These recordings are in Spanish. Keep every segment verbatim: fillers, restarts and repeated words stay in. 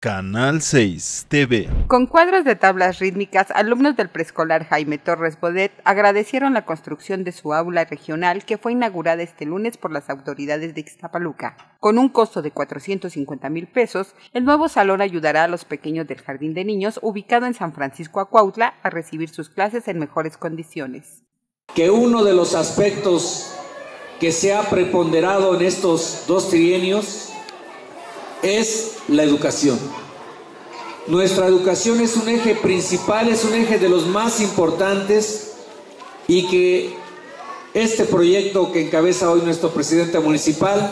Canal seis T V. Con cuadros de tablas rítmicas, alumnos del preescolar Jaime Torres Bodet agradecieron la construcción de su aula regional que fue inaugurada este lunes por las autoridades de Ixtapaluca. Con un costo de cuatrocientos cincuenta mil pesos, el nuevo salón ayudará a los pequeños del Jardín de Niños, ubicado en San Francisco Acuautla, a recibir sus clases en mejores condiciones. Que uno de los aspectos que se ha preponderado en estos dos trienios es la educación. Nuestra educación es un eje principal, es un eje de los más importantes, y que este proyecto que encabeza hoy nuestro presidente municipal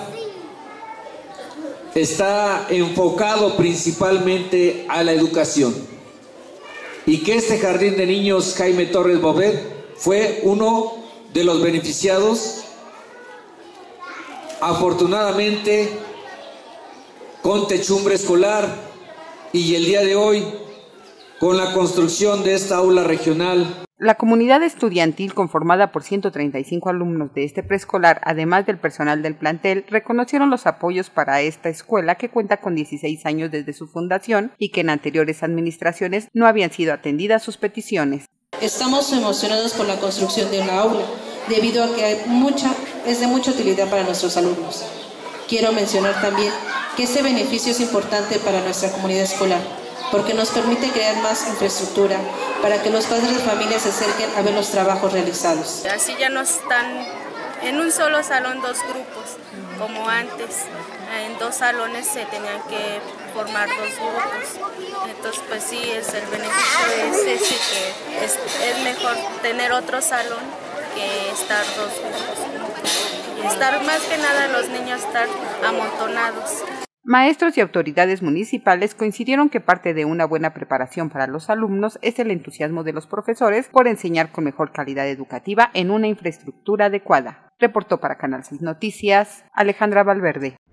está enfocado principalmente a la educación, y que este Jardín de Niños Jaime Torres Bodet fue uno de los beneficiados, afortunadamente con techumbre escolar, y el día de hoy con la construcción de esta aula regional. La comunidad estudiantil, conformada por ciento treinta y cinco alumnos de este preescolar, además del personal del plantel, reconocieron los apoyos para esta escuela, que cuenta con dieciséis años desde su fundación y que en anteriores administraciones no habían sido atendidas sus peticiones. Estamos emocionados por la construcción de una aula, debido a que hay mucha, es de mucha utilidad para nuestros alumnos. Quiero mencionar también que este beneficio es importante para nuestra comunidad escolar, porque nos permite crear más infraestructura para que los padres de familia se acerquen a ver los trabajos realizados. Así ya no están en un solo salón dos grupos, como antes. En dos salones se tenían que formar dos grupos. Entonces, pues sí, es el beneficio es ese, que es, es mejor tener otro salón que estar dos grupos juntos. Y estar más que nada los niños estar amontonados. Maestros y autoridades municipales coincidieron que parte de una buena preparación para los alumnos es el entusiasmo de los profesores por enseñar con mejor calidad educativa en una infraestructura adecuada. Reportó para Canal seis Noticias, Alejandra Valverde.